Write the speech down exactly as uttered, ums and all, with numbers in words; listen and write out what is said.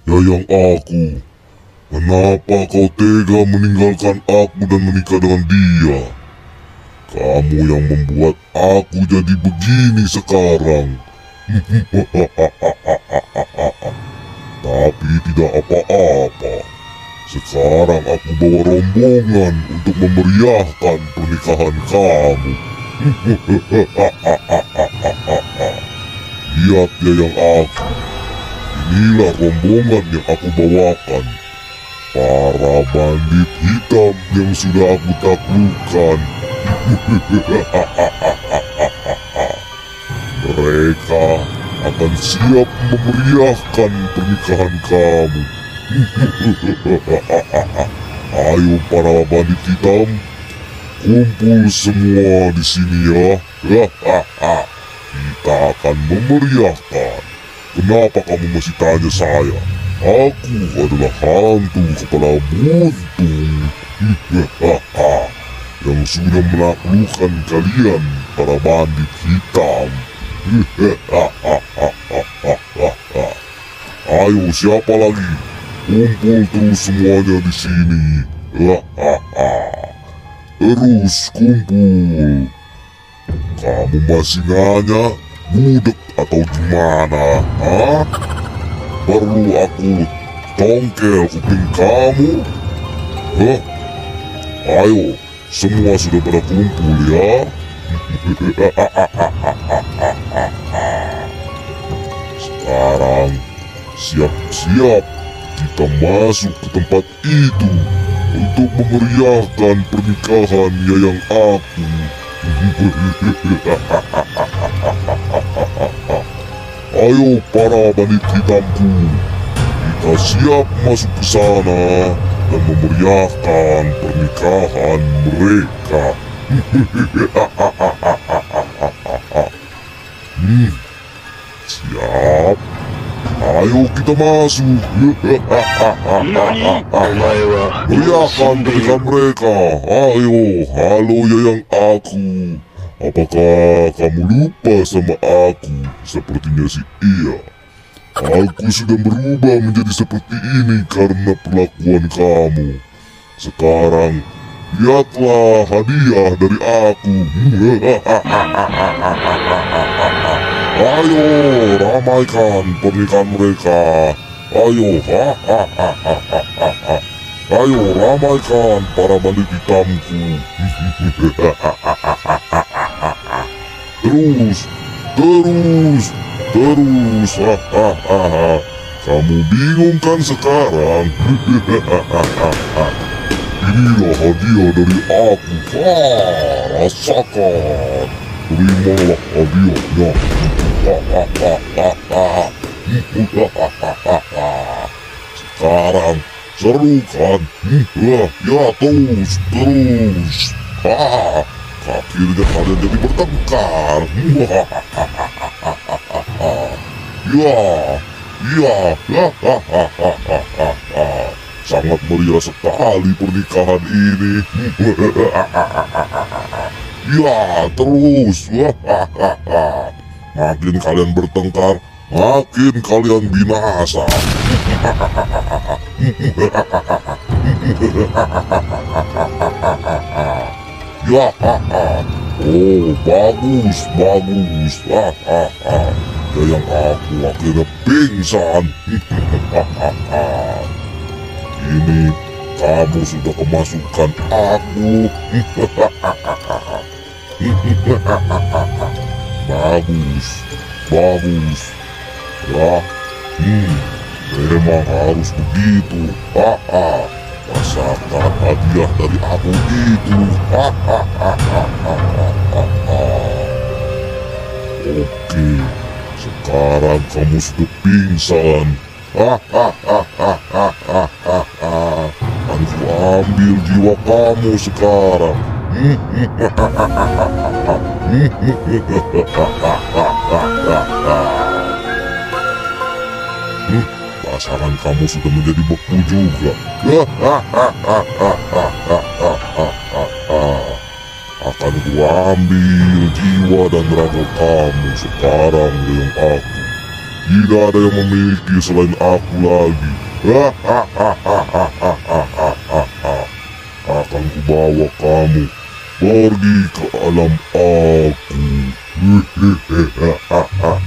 Yayang aku, kenapa kau tega meninggalkan aku dan menikah dengan dia? Kamu yang membuat aku jadi begini sekarang. Tapi tidak apa-apa. Sekarang aku bawa rombongan untuk memeriahkan pernikahan kamu. Lihat Yayang aku. Inilah rombongan yang aku bawakan. Para bandit hitam yang sudah aku taklukkan. Mereka akan siap memeriahkan pernikahan kamu. Ayo para bandit hitam, kumpul semua di sini ya. Kita akan memeriahkan. Kenapa kamu masih tanya saya? Aku adalah hantu kepala buntung yang sudah menaklukkan kalian para bandit hitam. Ayo siapa lagi? Kumpul terus semuanya di sini. Terus kumpul. Kamu masih nanya budek atau gimana? Hah? Perlu aku tongkel kuping kamu? Hah? Ayo, semua sudah pada kumpul ya. Sekarang siap-siap kita masuk ke tempat itu untuk memeriahkan pernikahan Yayang aku. Ayo para bandit hitamku, kita siap masuk ke sana dan memeriahkan pernikahan mereka. Hmm, siap. Ayo kita masuk. Meriahkan pernikahan mereka. Ayo, halo Yayang aku. Apakah kamu lupa sama aku? Sepertinya sih iya. Aku sudah berubah menjadi seperti ini karena perlakuan kamu. Sekarang, lihatlah hadiah dari aku. Ayo, ramaikan pernikahan mereka. Ayo, ayo ramaikan para bandit hitamku. Terus, terus, terus. Kamu bingung kan sekarang? Inilah hadiah dari aku. Ah, rasakan. Terimalah hadiahnya. Sekarang seru kan? Ya, terus, terus. Ah, akhirnya kalian jadi bertengkar. Ya, ya. Sangat meriah sekali pernikahan ini. Ya, terus. Makin kalian bertengkar, makin kalian binasa. Ya, oh bagus, bagus. Yayang aku akhirnya pingsan. Ini kamu sudah kemasukan aku. Bagus, bagus. Ya, hmm, memang harus begitu. Rasakan hadiah dari aku itu. Oke, sekarang kamu sudah pingsan. Akan ku ambil jiwa kamu sekarang. Pasangan kamu sudah menjadi beku juga. Akan ku ambil jiwa dan raga kamu sekarang dengan aku. Tidak ada yang memiliki selain aku lagi. Akan kubawa kamu pergi ke alam aku.